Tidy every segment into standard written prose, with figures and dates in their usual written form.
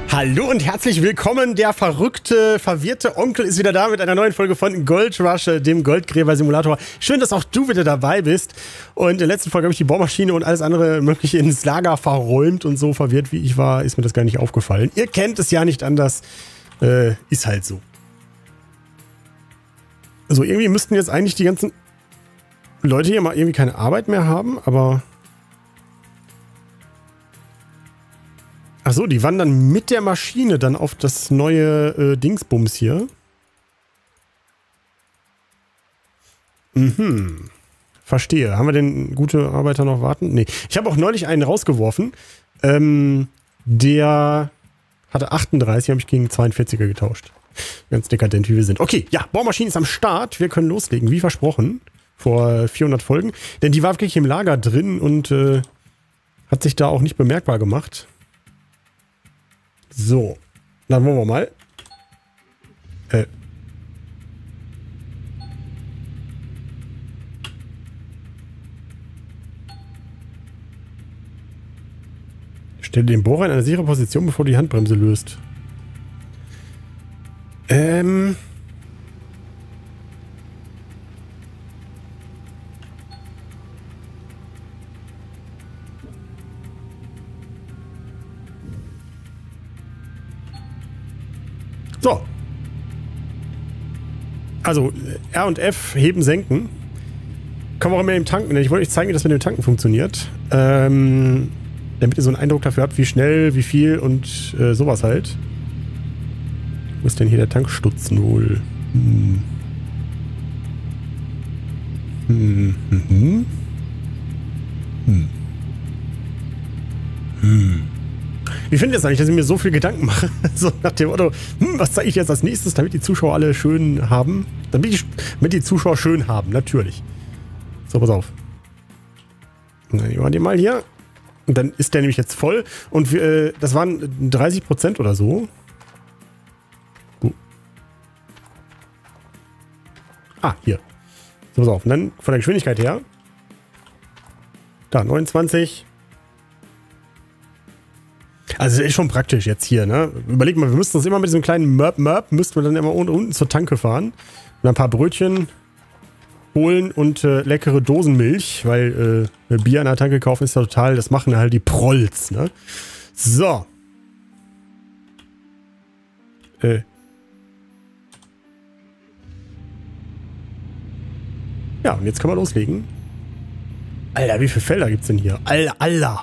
Hallo und herzlich willkommen. Der verrückte, verwirrte Onkel ist wieder da mit einer neuen Folge von Gold Rush, dem Goldgräber-Simulator. Schön, dass auch du wieder dabei bist. Und in der letzten Folge habe ich die Bohrmaschine und alles andere mögliche ins Lager verräumt. Und so verwirrt wie ich war, ist mir das gar nicht aufgefallen. Ihr kennt es ja nicht anders. Ist halt so. Also irgendwie müssten jetzt eigentlich die ganzen Leute hier mal irgendwie keine Arbeit mehr haben, aber... Achso, die wandern mit der Maschine dann auf das neue Dingsbums hier. Mhm. Verstehe. Haben wir denn gute Arbeiter noch warten? Nee. Ich habe auch neulich einen rausgeworfen. Der hatte 38, habe ich gegen 42er getauscht. Ganz dekadent, wie wir sind. Okay, ja, Bohrmaschine ist am Start. Wir können loslegen, wie versprochen. Vor 400 Folgen. Denn die war wirklich im Lager drin und hat sich da auch nicht bemerkbar gemacht. So, dann wollen wir mal. Stelle den Bohrer in eine sichere Position, bevor du die Handbremse löst. So. Also, R und F, heben, senken. Kann man auch immer im Tanken. Ich wollte euch zeigen, wie das mit dem Tanken funktioniert. Damit ihr so einen Eindruck dafür habt, wie schnell, wie viel und sowas halt. Wo ist denn hier der Tankstutzen wohl? Wie findet ihr es eigentlich, dass ich mir so viel Gedanken mache? So nach dem Motto, was zeige ich jetzt als nächstes, damit die Zuschauer alle schön haben? Damit die Zuschauer schön haben, natürlich. So, pass auf. Dann nehmen wir den mal hier. Und dann ist der nämlich jetzt voll. Und das waren 30% oder so. Ah, hier. So, pass auf. Und dann von der Geschwindigkeit her. Da, 29. Also ist schon praktisch jetzt hier, ne? Überleg mal, wir müssten uns immer mit diesem kleinen Mörp, müssten wir dann immer unten zur Tanke fahren. Und ein paar Brötchen holen und leckere Dosenmilch, weil Bier an der Tanke kaufen ist ja total, das machen halt die Prolls, ne? So. Ja, und jetzt können wir loslegen. Alter, wie viele Felder gibt's denn hier? Alter.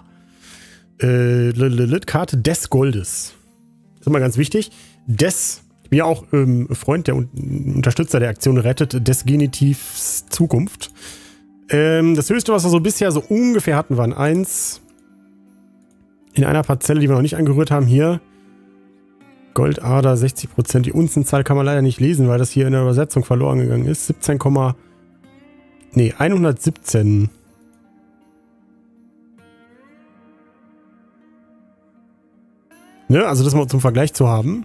Karte des Goldes. Das ist immer ganz wichtig. Ich bin ja auch Freund und Unterstützer der Aktion Rettet des Genitivs Zukunft. Das höchste, was wir so bisher so ungefähr hatten, waren 1 in einer Parzelle, die wir noch nicht angerührt haben. Hier Goldader 60%. Die Unzenzahl kann man leider nicht lesen, weil das hier in der Übersetzung verloren gegangen ist. 117. Ne, also das mal zum Vergleich zu haben.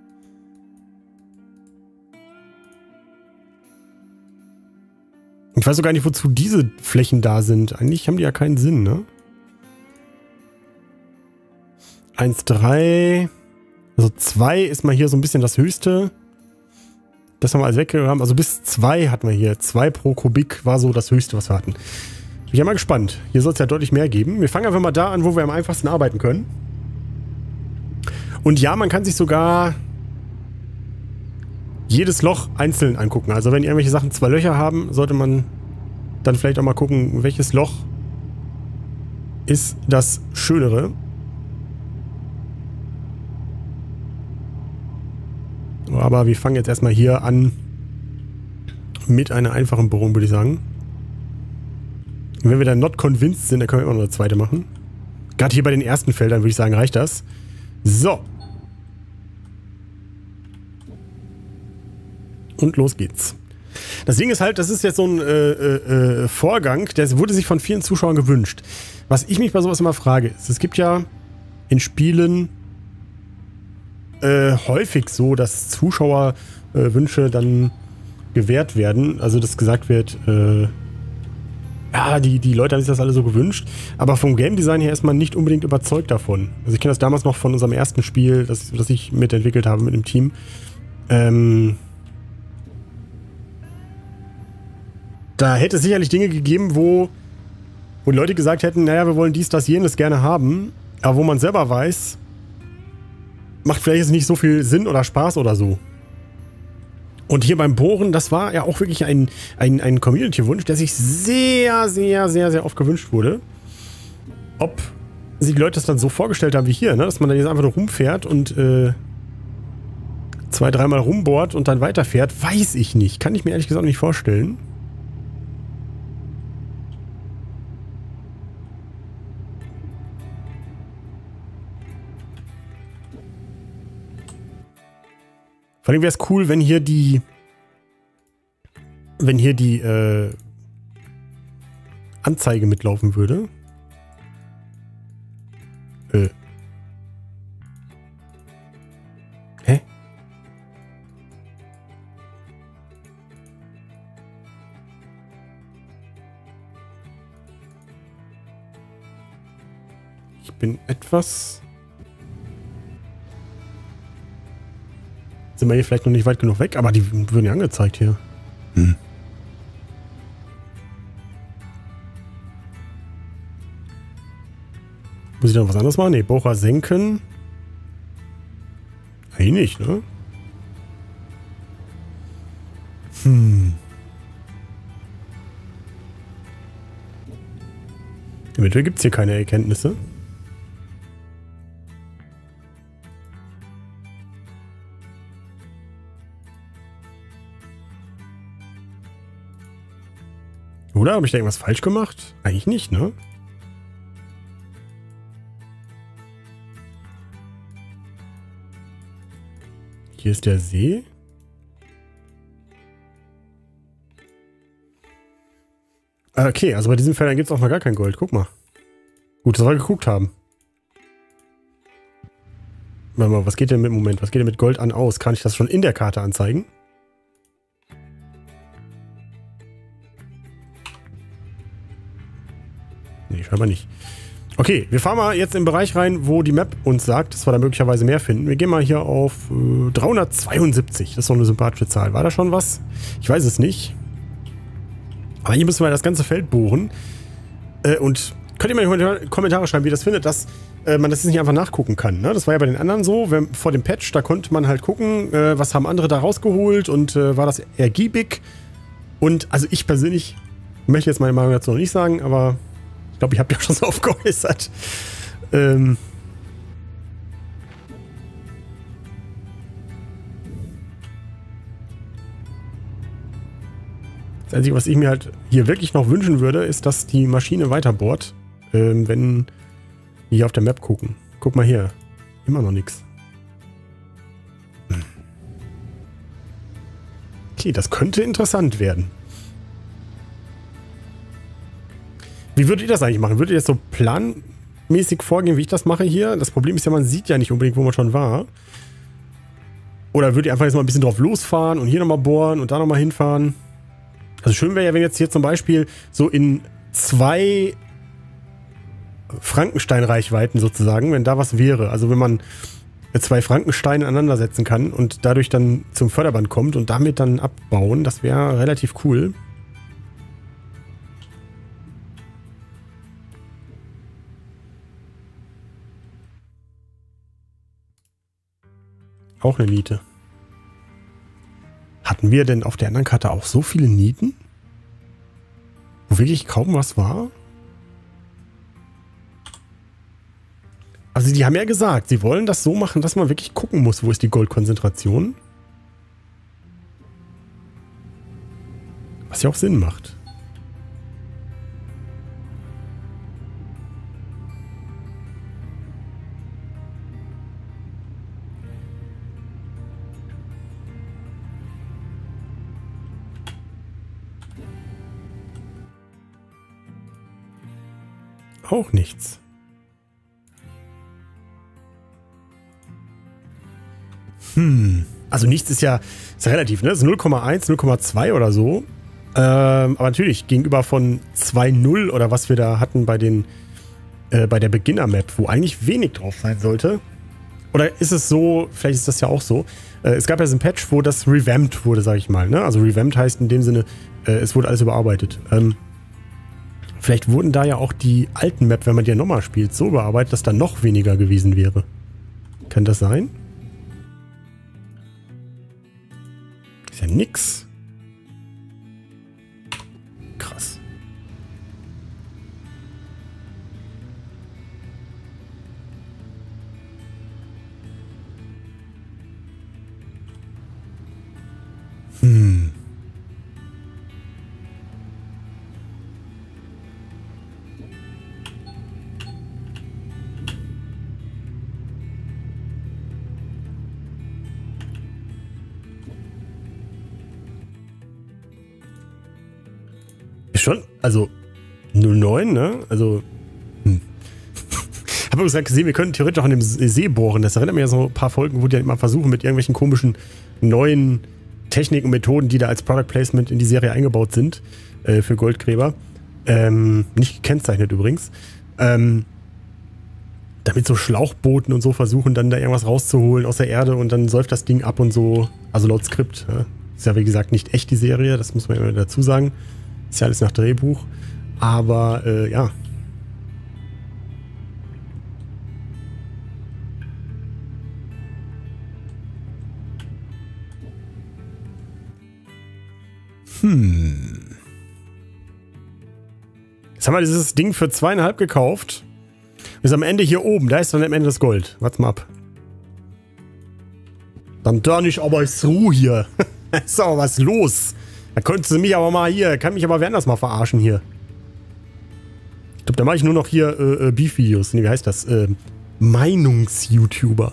Ich weiß auch gar nicht, wozu diese Flächen da sind. Eigentlich haben die ja keinen Sinn, ne? 1,3. Also 2 ist mal hier so ein bisschen das Höchste. Das haben wir alles weggenommen. Also bis 2 hatten wir hier. 2 pro Kubik war so das Höchste, was wir hatten. Bin ich ja mal gespannt. Hier soll es ja deutlich mehr geben. Wir fangen einfach mal da an, wo wir am einfachsten arbeiten können. Und ja, man kann sich sogar jedes Loch einzeln angucken. Also wenn irgendwelche Sachen 2 Löcher haben, sollte man dann vielleicht auch mal gucken, welches Loch ist das Schönere. Aber wir fangen jetzt erstmal hier an mit einer einfachen Bohrung, würde ich sagen. Und wenn wir dann not convinced sind, dann können wir immer noch eine zweite machen. Gerade hier bei den ersten Feldern, würde ich sagen, reicht das. So. Und los geht's. Das Ding ist halt, das ist jetzt so ein Vorgang, der wurde sich von vielen Zuschauern gewünscht. Was ich mich bei sowas immer frage, ist, es gibt ja in Spielen häufig so, dass Zuschauerwünsche dann gewährt werden. Also, dass gesagt wird, ja, die Leute haben sich das alle so gewünscht. Aber vom Game Design her ist man nicht unbedingt überzeugt davon. Also ich kenne das damals noch von unserem ersten Spiel, das ich mitentwickelt habe mit dem Team. Da hätte es sicherlich Dinge gegeben, wo die Leute gesagt hätten, naja, wir wollen dies, das, jenes gerne haben. Aber wo man selber weiß, macht vielleicht jetzt nicht so viel Sinn oder Spaß oder so. Und hier beim Bohren, das war ja auch wirklich ein Community-Wunsch, der sich sehr, sehr, sehr, sehr oft gewünscht wurde. Ob sich die Leute das dann so vorgestellt haben wie hier, ne? Dass man dann jetzt einfach nur rumfährt und 2-3 Mal rumbohrt und dann weiterfährt, weiß ich nicht. Kann ich mir ehrlich gesagt nicht vorstellen. Vor allem wäre es cool, wenn hier die Anzeige mitlaufen würde. Hä? Ich bin etwas... Sind wir hier vielleicht noch nicht weit genug weg, aber die würden ja angezeigt hier. Muss ich noch was anderes machen? Ne, Bohrer senken. Eigentlich nicht, ne? Eventuell gibt es hier keine Erkenntnisse. Oder habe ich da irgendwas falsch gemacht? Eigentlich nicht, ne? Hier ist der See. Okay, also bei diesen Feldern gibt es auch mal gar kein Gold. Guck mal. Gut, dass wir geguckt haben. Warte mal, was geht denn mit Gold an aus? Kann ich das schon in der Karte anzeigen? Nee, scheinbar nicht. Okay, wir fahren mal jetzt in den Bereich rein, wo die Map uns sagt, dass wir da möglicherweise mehr finden. Wir gehen mal hier auf 372. Das ist doch eine sympathische Zahl. War da schon was? Ich weiß es nicht. Aber hier müssen wir das ganze Feld bohren. Und könnt ihr mal in die Kommentare schreiben, wie ihr das findet, dass man das jetzt nicht einfach nachgucken kann. Ne? Das war ja bei den anderen so. Vor dem Patch, da konnte man halt gucken, was haben andere da rausgeholt und war das ergiebig. Und also ich persönlich möchte jetzt meine Meinung dazu noch nicht sagen, aber ich glaube, ich habe ja schon so oft geäußert. Das Einzige, was ich mir halt hier wirklich noch wünschen würde, ist, dass die Maschine weiterbohrt, wenn wir hier auf der Map gucken. Guck mal hier. Immer noch nichts. Okay, das könnte interessant werden. Wie würdet ihr das eigentlich machen? Würdet ihr jetzt so planmäßig vorgehen, wie ich das mache hier? Das Problem ist ja, man sieht ja nicht unbedingt, wo man schon war. Oder würdet ihr einfach jetzt mal ein bisschen drauf losfahren und hier nochmal bohren und da nochmal hinfahren? Also schön wäre ja, wenn jetzt hier zum Beispiel so in 2 Frankenstein-Reichweiten sozusagen, wenn da was wäre. Also wenn man 2 Frankensteine aneinandersetzen kann und dadurch dann zum Förderband kommt und damit dann abbauen, das wäre relativ cool. Auch eine Niete. Hatten wir denn auf der anderen Karte auch so viele Nieten? Wo wirklich kaum was war? Also die haben ja gesagt, sie wollen das so machen, dass man wirklich gucken muss, wo ist die Goldkonzentration. Was ja auch Sinn macht. Auch nichts. Also nichts ist ja relativ, ne? Das ist 0,1, 0,2 oder so. Aber natürlich, gegenüber von 2.0 oder was wir da hatten bei der Beginner-Map, wo eigentlich wenig drauf sein sollte. Oder ist es so, vielleicht ist das ja auch so, es gab ja so ein Patch, wo das revamped wurde, sag ich mal. Ne? Also revamped heißt in dem Sinne, es wurde alles überarbeitet. Vielleicht wurden da ja auch die alten Map, wenn man die ja nochmal spielt, so überarbeitet, dass da noch weniger gewesen wäre. Kann das sein? Ist ja nix. Krass. Ist schon, also 09, ne? Also habe übrigens gesehen, wir könnten theoretisch auch in dem See bohren. Das erinnert mich ja so ein paar Folgen, wo die ja immer versuchen, mit irgendwelchen komischen neuen Techniken und Methoden, die da als Product Placement in die Serie eingebaut sind, für Goldgräber. Nicht gekennzeichnet übrigens. Damit so Schlauchbooten und so versuchen, dann da irgendwas rauszuholen aus der Erde und dann säuft das Ding ab und so. Also laut Skript. Ja. Ist ja wie gesagt nicht echt die Serie, das muss man immer dazu sagen. Ist ja alles nach Drehbuch. Aber ja. Jetzt haben wir dieses Ding für 2,5 gekauft. Ist am Ende hier oben. Da ist dann am Ende das Gold. Warte mal ab. Dann da nicht aber ist Ruhe hier. Ist aber was los. Da könntest du mich aber mal hier. Kann mich aber woanders mal verarschen hier. Ich glaube, da mache ich nur noch hier Beef-Videos. Nee, wie heißt das? Meinungs-YouTuber.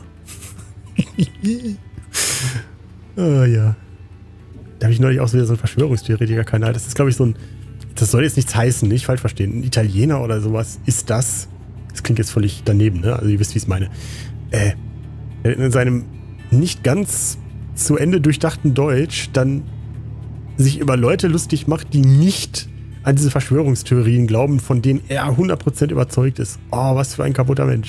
Oh ja. Da habe ich neulich auch wieder so einen Verschwörungstheoretiker-Kanal. Das ist, glaube ich, so ein. Das soll jetzt nichts heißen, nicht falsch verstehen. Ein Italiener oder sowas ist das. Das klingt jetzt völlig daneben, ne? Also ihr wisst, wie ich es meine. In seinem nicht ganz zu Ende durchdachten Deutsch dann sich über Leute lustig macht, die nicht an diese Verschwörungstheorien glauben, von denen er 100% überzeugt ist. Oh, was für ein kaputter Mensch.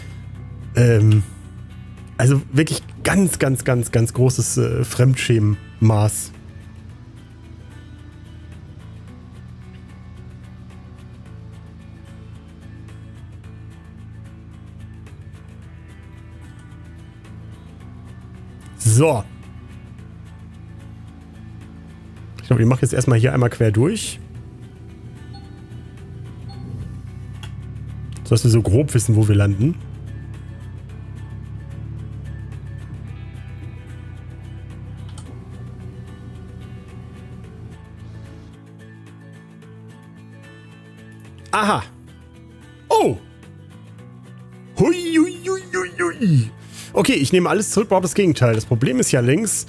Also wirklich ganz, ganz, ganz, ganz großes Fremdschämen-Maß. So. Ich glaube, ich mache jetzt erstmal hier einmal quer durch. So dass wir so grob wissen, wo wir landen. Aha. Oh. Hui, hui, hui, hui, hui. Okay, ich nehme alles zurück, behaupte das Gegenteil. Das Problem ist ja links.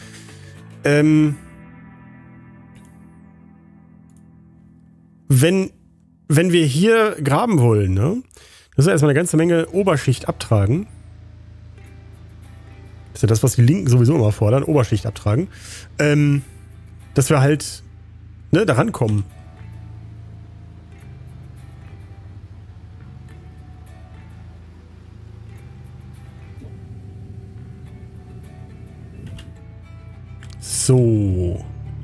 Wenn wir hier graben wollen, ne? Müssen wir erstmal eine ganze Menge Oberschicht abtragen. Das ist ja das, was die Linken sowieso immer fordern. Oberschicht abtragen. Dass wir halt, ne, da rankommen. So.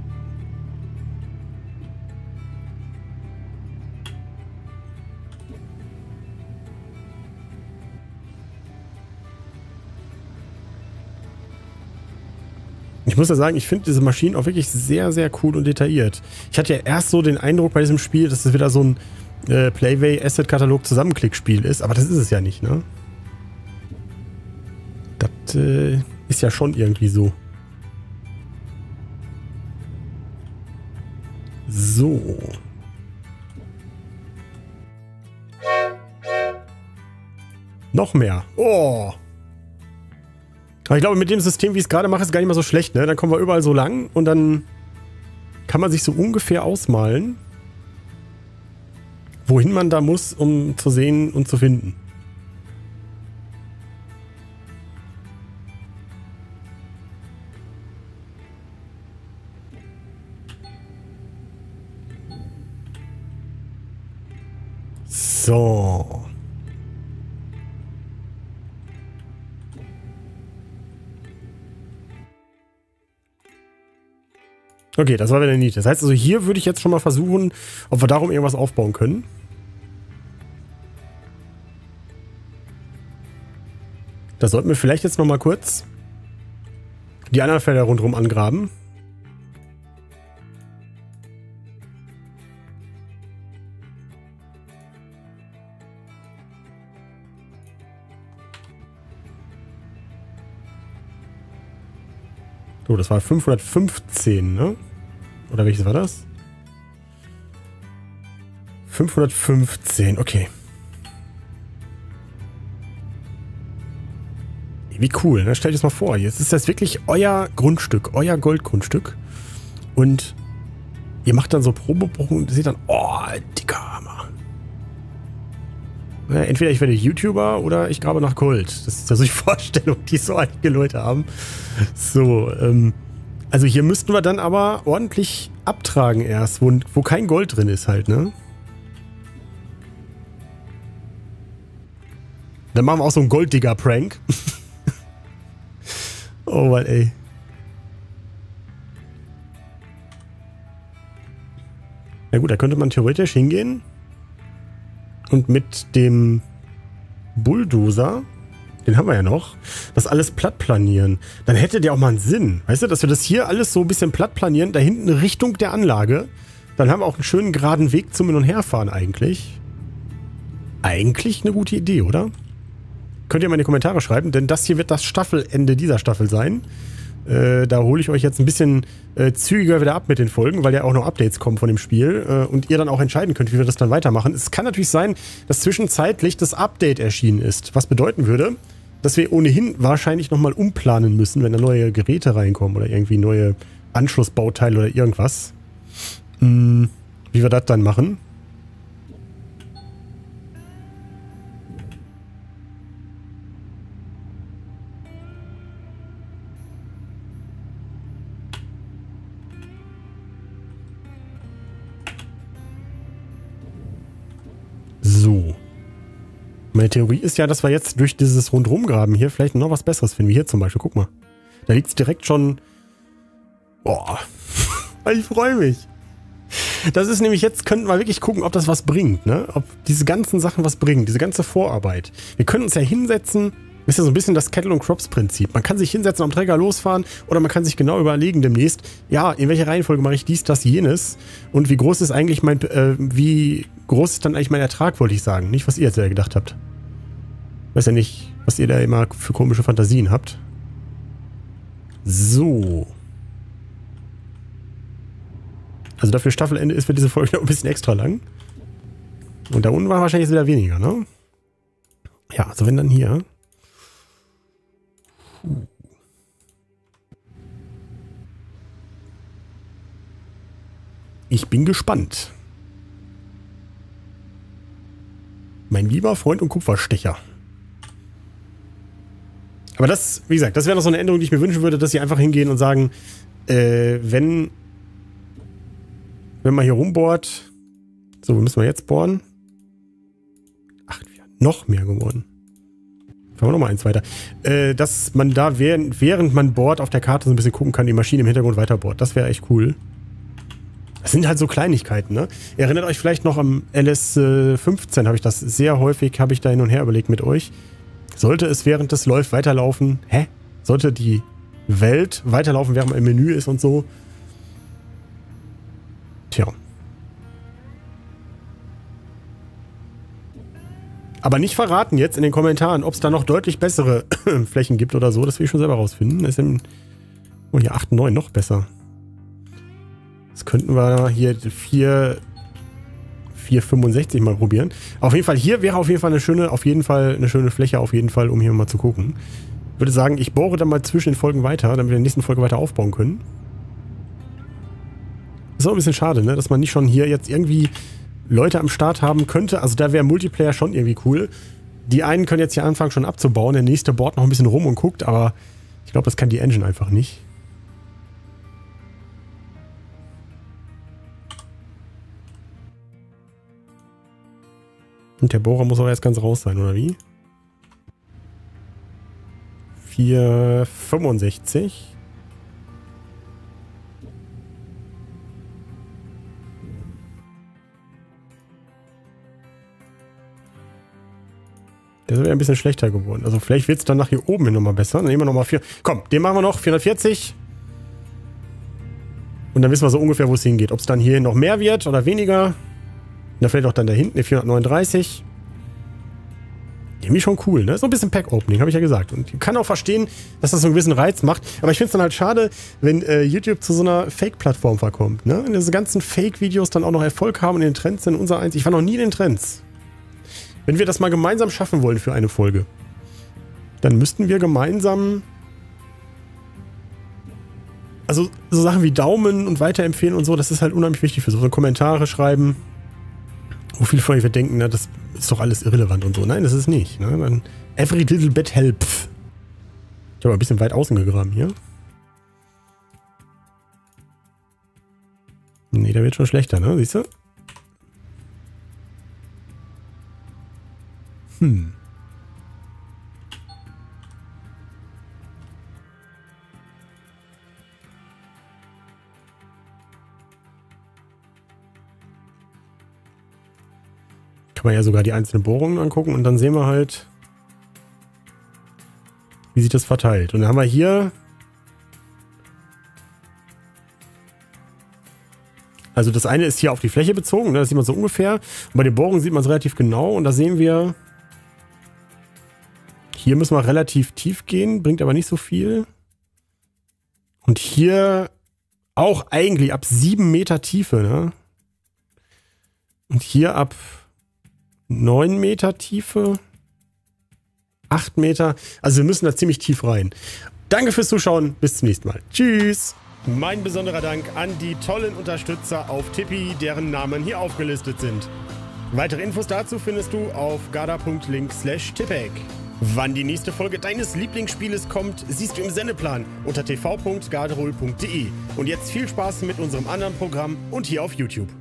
Ich muss ja sagen, ich finde diese Maschinen auch wirklich sehr, sehr cool und detailliert. Ich hatte ja erst so den Eindruck bei diesem Spiel, dass es wieder so ein Playway Asset Katalog Zusammenklickspiel ist, aber das ist es ja nicht, ne? Das ist ja schon irgendwie so. So. Noch mehr. Oh. Aber ich glaube, mit dem System, wie ich es gerade mache, ist es gar nicht mal so schlecht, ne? Dann kommen wir überall so lang und dann kann man sich so ungefähr ausmalen, wohin man da muss, um zu sehen und zu finden. So. Okay, das war wieder nicht. Das heißt also, hier würde ich jetzt schon mal versuchen, ob wir darum irgendwas aufbauen können. Da sollten wir vielleicht jetzt noch mal kurz die anderen Felder rundherum angraben. So, das war 515, ne? Oder welches war das? 515, okay. Wie cool, ne? Stellt euch das mal vor. Jetzt ist das wirklich euer Grundstück, euer Goldgrundstück. Und ihr macht dann so Probebuchungen und seht dann, oh, dicker Hammer. Ja, entweder ich werde YouTuber oder ich grabe nach Gold. Das ist ja so die Vorstellung, die so einige Leute haben. So, also hier müssten wir dann aber ordentlich abtragen erst, wo kein Gold drin ist halt, ne? Dann machen wir auch so einen Golddigger-Prank. Oh Mann, ey. Na gut, da könnte man theoretisch hingehen und mit dem Bulldozer, den haben wir ja noch, das alles platt planieren. Dann hätte der auch mal einen Sinn. Weißt du, dass wir das hier alles so ein bisschen platt planieren, da hinten Richtung der Anlage. Dann haben wir auch einen schönen geraden Weg zum Hin- und Herfahren eigentlich. Eigentlich eine gute Idee, oder? Könnt ihr mal in die Kommentare schreiben, denn das hier wird das Staffelende dieser Staffel sein. Da hole ich euch jetzt ein bisschen zügiger wieder ab mit den Folgen, weil ja auch noch Updates kommen von dem Spiel und ihr dann auch entscheiden könnt, wie wir das dann weitermachen. Es kann natürlich sein, dass zwischenzeitlich das Update erschienen ist, was bedeuten würde, dass wir ohnehin wahrscheinlich nochmal umplanen müssen, wenn da neue Geräte reinkommen oder irgendwie neue Anschlussbauteile oder irgendwas. Wie wir das dann machen. So. Meine Theorie ist ja, dass wir jetzt durch dieses Rundrumgraben hier vielleicht noch was Besseres finden. Wie hier zum Beispiel. Guck mal. Da liegt es direkt schon... Boah. Ich freue mich. Das ist nämlich jetzt, könnten wir wirklich gucken, ob das was bringt, ne? Ob diese ganzen Sachen was bringen. Diese ganze Vorarbeit. Wir können uns ja hinsetzen... Ist ja so ein bisschen das Cattle- und Crops-Prinzip. Man kann sich hinsetzen, am Träger losfahren oder man kann sich genau überlegen demnächst, ja, in welcher Reihenfolge mache ich dies, das, jenes und wie groß ist eigentlich wie groß ist dann eigentlich mein Ertrag, wollte ich sagen. Nicht, was ihr jetzt ja gedacht habt. Weiß ja nicht, was ihr da immer für komische Fantasien habt. So. Also dafür Staffelende ist für diese Folge noch ein bisschen extra lang. Und da unten war wahrscheinlich jetzt wieder weniger, ne? Ja, also wenn dann hier... Ich bin gespannt. Mein lieber Freund und Kupferstecher. Aber das, wie gesagt, das wäre noch so eine Änderung, die ich mir wünschen würde, dass sie einfach hingehen und sagen, wenn man hier rumbohrt, so, wo müssen wir jetzt bohren? Ach, noch mehr geworden. Fahren wir nochmal eins weiter. Dass man da, während man bohrt, auf der Karte so ein bisschen gucken kann, die Maschine im Hintergrund weiter bohrt. Das wäre echt cool. Das sind halt so Kleinigkeiten, ne? Ihr erinnert euch vielleicht noch am LS15, habe ich das sehr häufig, habe ich da hin und her überlegt mit euch. Sollte es während des läuft weiterlaufen? Hä? Sollte die Welt weiterlaufen, während man im Menü ist und so? Tja. Aber nicht verraten jetzt in den Kommentaren, ob es da noch deutlich bessere Flächen gibt oder so. Das will ich schon selber rausfinden. Das ist hier 8, 9 noch besser. Das könnten wir hier 465 mal probieren. Auf jeden Fall, hier wäre auf jeden Fall eine schöne Fläche, auf jeden Fall, um hier mal zu gucken. Ich würde sagen, ich bohre dann mal zwischen den Folgen weiter, damit wir in der nächsten Folge weiter aufbauen können. Ist auch ein bisschen schade, ne? Dass man nicht schon hier jetzt irgendwie Leute am Start haben könnte. Also da wäre Multiplayer schon irgendwie cool. Die einen können jetzt hier anfangen schon abzubauen. Der nächste bohrt noch ein bisschen rum und guckt, aber ich glaube, das kann die Engine einfach nicht. Und der Bohrer muss auch erst ganz raus sein, oder wie? 4,65. Der ist wieder ein bisschen schlechter geworden. Also vielleicht wird es dann nach hier oben hin nochmal besser. Dann nehmen wir nochmal 4. Komm, den machen wir noch. 440. Und dann wissen wir so ungefähr, wo es hingeht. Ob es dann hier noch mehr wird oder weniger. Da vielleicht auch dann da hinten, 439. Irgendwie schon cool, ne? So ein bisschen Pack-Opening, habe ich ja gesagt. Und ich kann auch verstehen, dass das so einen gewissen Reiz macht. Aber ich finde es dann halt schade, wenn YouTube zu so einer Fake-Plattform verkommt, ne? Wenn diese ganzen Fake-Videos dann auch noch Erfolg haben und in den Trends sind. Unser eins. Ich war noch nie in den Trends. Wenn wir das mal gemeinsam schaffen wollen für eine Folge, dann müssten wir gemeinsam... Also so Sachen wie Daumen und Weiterempfehlen und so, das ist halt unheimlich wichtig für so Kommentare schreiben. Wo viele von euch denken, na, das ist doch alles irrelevant und so. Nein, das ist nicht. Ne? Dann every little bit helps. Ich habe ein bisschen weit außen gegraben hier. Nee, der wird schon schlechter, ne? Siehst du? Kann man ja sogar die einzelnen Bohrungen angucken und dann sehen wir halt, wie sich das verteilt. Und dann haben wir hier, also das eine ist hier auf die Fläche bezogen, ne? Das sieht man so ungefähr. Und bei den Bohrungen sieht man es relativ genau und da sehen wir, hier müssen wir relativ tief gehen, bringt aber nicht so viel. Und hier auch eigentlich ab 7 Meter Tiefe, ne? Und hier ab 9 Meter Tiefe, 8 Meter. Also wir müssen da ziemlich tief rein. Danke fürs Zuschauen. Bis zum nächsten Mal. Tschüss. Mein besonderer Dank an die tollen Unterstützer auf Tipeee, deren Namen hier aufgelistet sind. Weitere Infos dazu findest du auf garda.link/tipeee. Wann die nächste Folge deines Lieblingsspieles kommt, siehst du im Sendeplan unter tv.garderol.de. Und jetzt viel Spaß mit unserem anderen Programm und hier auf YouTube.